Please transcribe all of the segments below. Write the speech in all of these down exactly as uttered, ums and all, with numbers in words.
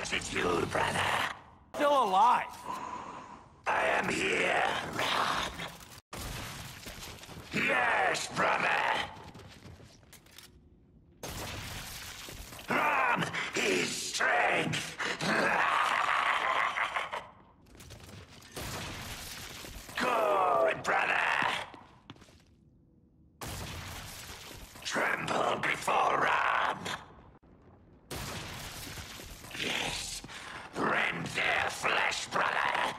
gratitude, brother. Still alive. I am here, Ram. Yes, brother. Ram is strength. Good, brother. Tremble before Ram. Yes, rend their flesh, brother.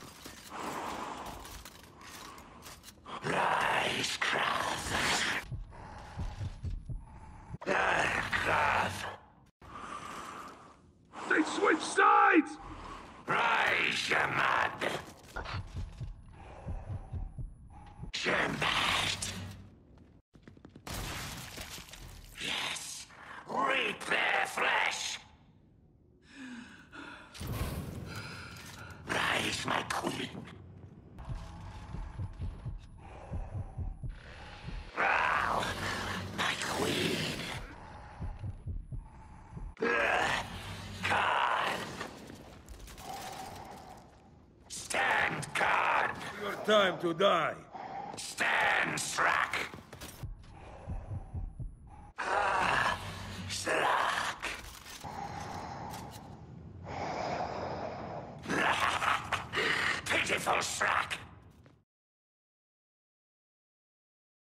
Rise, Krav. Krav. They switched sides! Rise, Shaman. Shembat. Yes, reap their flesh. Rise, my queen. Now, my queen. Khan. Stand, Khan. Your time to die. Stand, Srak. Ah, Srak. Pitiful Srak.